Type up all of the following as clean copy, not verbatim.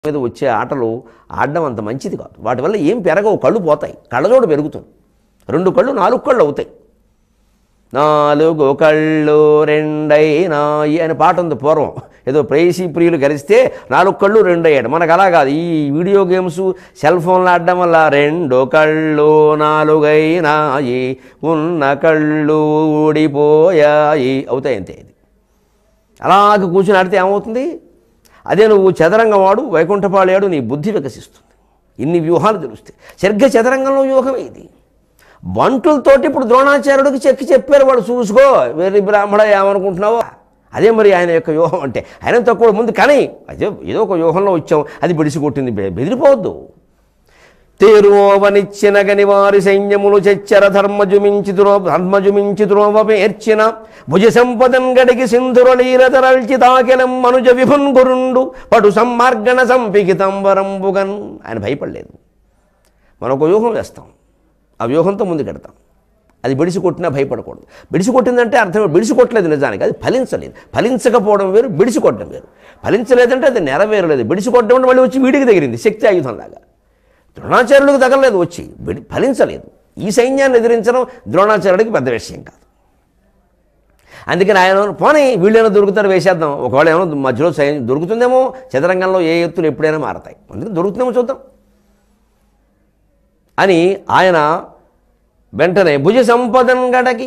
మీద వచ్చే ఆటలు ఆడడం అంత మంచిది కాదు. వాటి వల్ల ఏం పెరగవు, కళ్ళు పోతాయి, కళ్ళజోడు పెరుగుతుంది. 2 కళ్ళు 4 కళ్ళు అవుతాయి. 4 కళ్ళు రెండైనాయి అని పాట ఉంది పూర్వం. ఏదో ప్రేయసీ ప్రియులు కలిస్తే 4 కళ్ళు 2 అయ్యాడు. మనకు అలా కాదు. ఈ వీడియో గేమ్స్ సెల్ ఫోన్లు ఆడడం వల్ల 2 కళ్ళు 4 అయినాయి, ఉన్న కళ్ళు ఊడిపోయాయి అవుతాయి అంతే. ఇది అలాగ కూర్చుని ఆడితే ఏమవుతుంది? అదే నువ్వు చదరంగం వాడు, వైకుంఠపాళేడు, నీ బుద్ధి వికసిస్తుంది. ఇన్ని వ్యూహాలు తెలుస్తాయి. సరిగ్గా చదరంగంలో వ్యూహం ఇది. బంటులతోటి ఇప్పుడు ద్రోణాచార్యుడికి చెప్పారు, వాడు చూసుకో వేరే బ్రాహ్మణ ఏమనుకుంటున్నావో. అదే మరి ఆయన యొక్క వ్యూహం అంటే. ఆయన తక్కువ ముందు కానీ అదే ఏదో ఒక వ్యూహంలో వచ్చాం, అది బిడిసి కొట్టింది. బెదిరిపోవద్దు. తేరువనిచ్చినగని వారి సైన్యములు చెచ్చర ధర్మజుమించి ద్రోవపేర్చిన భుజ సంపదన్ గడికి సింధురలీల తరల్చి తాకెలం మనుజ విభున్ గురుండు పటు సమ్మార్గణ సంపికితంబరంబుగన్. ఆయన భయపడలేదు. మనం ఒక వ్యూహం వేస్తాం, ఆ వ్యూహంతో ముందుకెడతాం. అది బిడిసి కొట్టినా భయపడకూడదు. బిడిసి కొట్టిందంటే అర్థం బిడిసి కొట్టలేదు నిజానికి, అది ఫలించలేదు. ఫలించకపోవడం వేరు, బిడిసి కొట్టడం వేరు. ఫలించలేదంటే అది నెరవేరలేదు. బిడిసి కొట్టడం అంటే మళ్ళీ వచ్చి వీడికి తగిలింది శక్తి ఆయుధంలాగా. ద్రోణాచార్యుడికి తగలలేదు, వచ్చి ఫలించలేదు. ఈ సైన్యాన్ని ఎదిరించడం ద్రోణాచార్యుడికి పెద్ద విషయం కాదు. అందుకని ఆయన పోనీ వీళ్ళైనా దొరుకుతారు వేసేద్దాం, ఒకవేళ ఏమో మధ్యలో సైన్యం దొరుకుతుందేమో. చదరంగంలో ఏ ఎత్తులు ఎప్పుడైనా మారతాయి, అందుకని దొరుకుతుందేమో చూద్దాం అని ఆయన వెంటనే భుజ సంపదన్ గడకి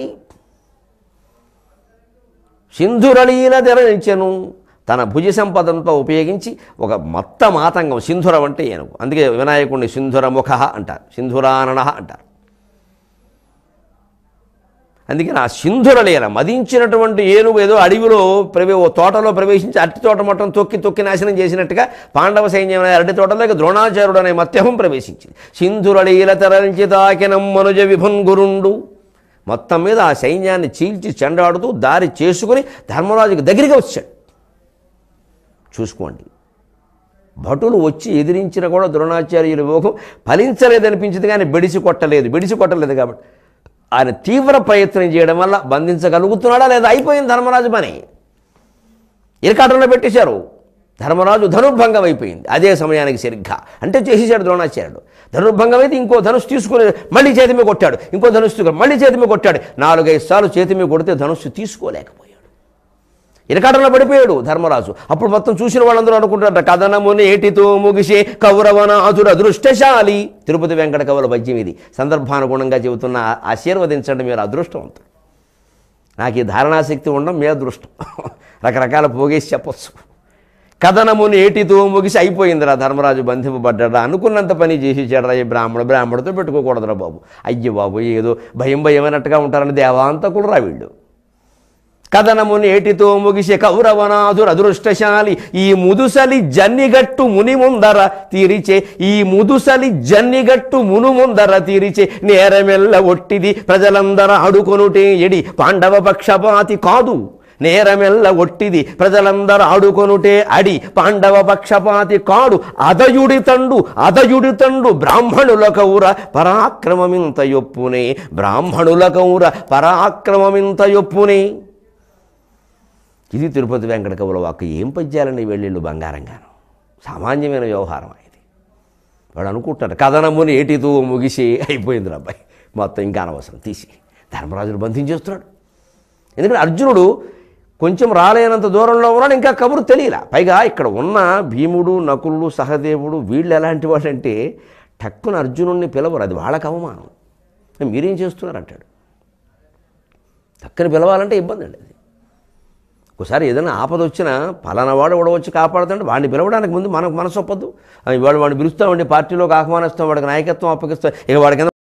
సింధురలీల తెరనించెను. తన భుజ సంపదంతో ఉపయోగించి ఒక మొత్తం మాతంగం, సింధురం అంటే ఏనుగు, అందుకే వినాయకుడిని సింధురముఖ అంటారు, సింధురానన అంటారు. అందుకని ఆ సింధురలీల మదించినటువంటి ఏనుగు ఏదో అడవిలో ఓ తోటలో ప్రవేశించి అరటి తోట మొత్తం తొక్కి నాశనం చేసినట్టుగా పాండవ సైన్యం అరటి తోటలోకి ద్రోణాచార్యుడు అనే మత్యహం ప్రవేశించింది. సింధురలీల తరలించి తాకినం మనుజ విభున్ గురుండు. మొత్తం మీద ఆ సైన్యాన్ని చీల్చి చెండాడుతూ దారి చేసుకుని ధర్మరాజుకి దగ్గరికి వచ్చాడు. చూసుకోండి, భటులు వచ్చి ఎదిరించిన కూడా ద్రోణాచార్యుల వ్యూహం ఫలించలేదనిపించింది, కానీ బిడిసి కొట్టలేదు కాబట్టి ఆయన తీవ్ర ప్రయత్నం చేయడం వల్ల బంధించగలుగుతున్నాడా లేదా? అయిపోయింది ధర్మరాజు పని. ఇరకాటంలో పెట్టేశారు. ధర్మరాజు ధనుర్భంగం అయిపోయింది. అదే సమయానికి సరిగ్గా అంటే చేసేసాడు ద్రోణాచార్యుడు. ధనుర్భంగం అయితే ఇంకో ధనుస్సు తీసుకుని మళ్ళీ చేతి మీద కొట్టాడు, ఇంకో ధనుస్సు తీసుకుని మళ్ళీ చేతి మీద కొట్టాడు. 4-5 సార్లు చేతి మీద కొడితే ధనుస్సు తీసుకోలేకపోయాడు. ఇరకాటంలో పడిపోయాడు ధర్మరాజు. అప్పుడు మొత్తం చూసిన వాళ్ళందరూ అనుకుంటారు, కథనముని ఏటితో ముగిసే కౌరవనాథుడు అదృష్టశాలి. తిరుపతి వెంకట కవుల పద్యం ఇది. సందర్భానుగుణంగా చెబుతున్న ఆశీర్వదించండి, మీరు అదృష్టవంతులు. నాకు ఈ ధారణాశక్తి ఉండడం మీ అదృష్టం. రకరకాల పోగేసి చెప్పొచ్చు. కథనముని ఏటితో ముగిసి అయిపోయిందిరా, ధర్మరాజు బంధింపబడ్డా, అనుకున్నంత పని చేసేసాడరా ఈ బ్రాహ్మణుడితో పెట్టుకోకూడదురా బాబు. అయ్యో బాబు, ఏదో భయమైనట్టుగా ఉంటారని దేవాంతకులు రా వీళ్ళు. కథనముని ఏటితో ముగిసే కౌరవనాథుడు అదృష్టశాలి. ఈ ముదుసలి జన్నిగట్టు ముని ముందర తీరిచే, ఈ ముదుసలి జన్నిగట్టు మును ముందర తీరిచే నేరమెల్ల ఒట్టిది ప్రజలందర అడుకొనుటే ఎడి పాండవ పక్షపాతి కాదు. నేరమెల్ల ఒట్టిది ప్రజలందర ఆడుకొనుటే అడి పాండవ పక్షపాతి కాడు. అదయుడి తండు బ్రాహ్మణుల కౌర పరాక్రమమింత యొప్పునే. బ్రాహ్మణుల కౌర పరాక్రమమింత యొప్పునే. ఇది తిరుపతి వెంకట కవుల వాక్కు. ఏం పద్యాలండి వెళ్ళిళ్ళు బంగారంగాను. సామాన్యమైన వ్యవహారం ఇది. వాడు అనుకుంటాడు కథనముని ఏటితో ముగిసి అయిపోయింది అబ్బాయి, మొత్తం ఇంకా అనవసరం తీసి ధర్మరాజును బంధించేస్తున్నాడు. ఎందుకంటే అర్జునుడు కొంచెం రాలేనంత దూరంలో ఉన్నాడు, ఇంకా కబురు తెలియలా. పైగా ఇక్కడ ఉన్న భీముడు, నకులుడు, సహదేవుడు వీళ్ళు ఎలాంటి వాళ్ళంటే టక్కున అర్జునుడిని పిలవరు, అది వాళ్ళకి అవమానం. మీరేం చేస్తున్నారు అంటాడు. టక్కున పిలవాలంటే ఇబ్బంది అండి అది. ఒకసారి ఏదైనా ఆపద వచ్చినా పలానావాడు కూడా వచ్చి కాపాడుతుంటే వాడిని పిలవడానికి ముందు మనకు మనసు ఒప్పద్దు. ఇవాళ వాడిని పిలుస్తామండి, పార్టీలోకి ఆహ్వానిస్తాం, వాడికి నాయకత్వం అప్పగిస్తాం, ఇక వాడికి